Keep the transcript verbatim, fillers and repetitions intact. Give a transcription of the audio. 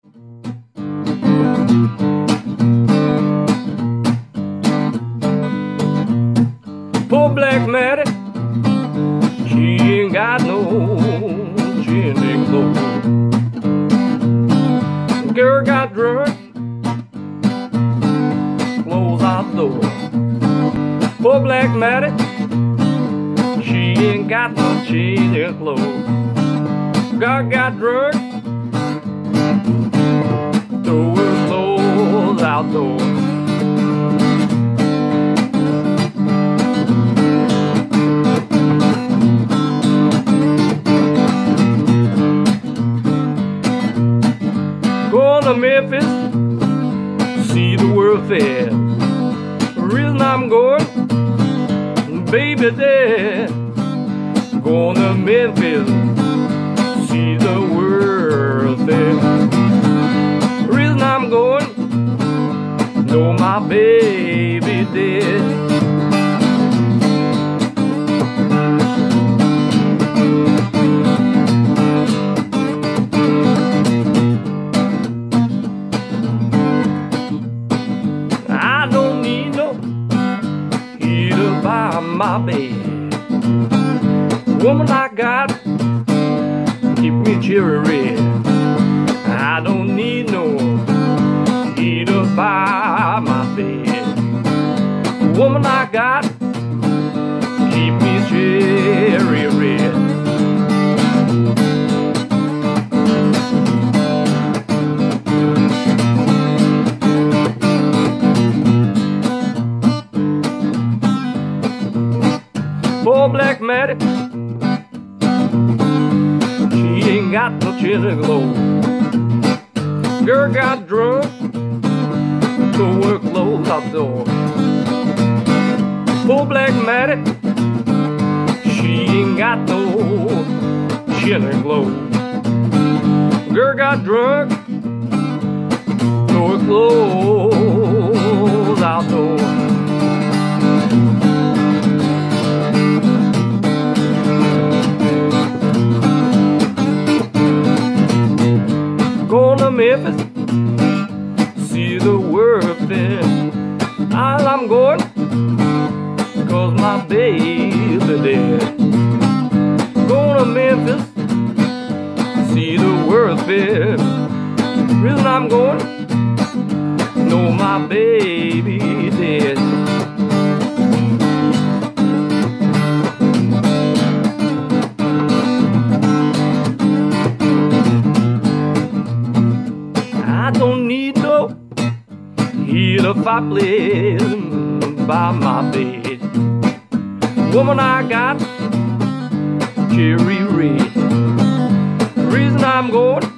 Poor Black Maddie, she ain't got no chintzy clothes. Girl got drunk, close out door. Poor Black Maddie, she ain't got no chintzy clothes. Girl got drunk, throw her clothes outdoors. Going to Memphis, see the World Fair. The reason I'm going, baby, there. Going to Memphis, see the World Fair. The reason I'm going, know my baby dead. By my bed, woman I got keep me cherry red. I don't need no heater by my bed. Woman I got keep me cherry red. Poor Black Maddie, she ain't got no chintzy clothes. Girl got drunk, threw her clothes outdoor. Poor Black Maddie, she ain't got no chintzy clothes. Girl got drunk, threw her clothes outdoor. Going to Memphis, see the World Fair. All I'm going, cause my baby dead. Going to Memphis, see the World Fair. Reason I'm going, know my baby dead. I don't need no heater fireplace by my bed. Woman I got cherry red. Reason I'm going,